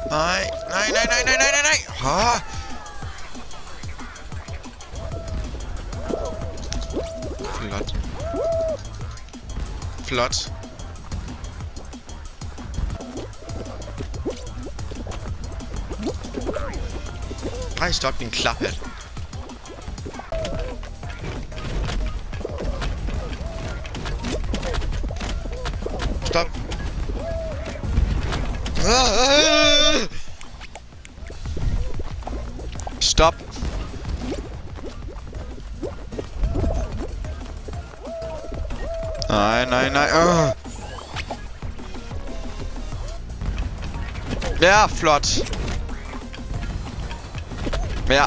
Nej, nej, nej, nej, nej, nej, nej, nej. Ah. Flot. Flot. Ej, stop din klaphat. Stop. Stop. Nej, nej, nej. Ja, flot. Ja.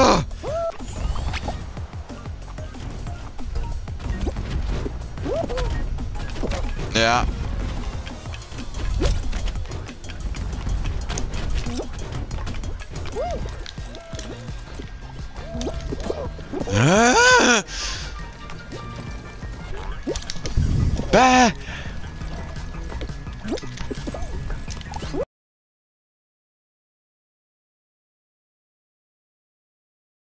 Ja. Bah!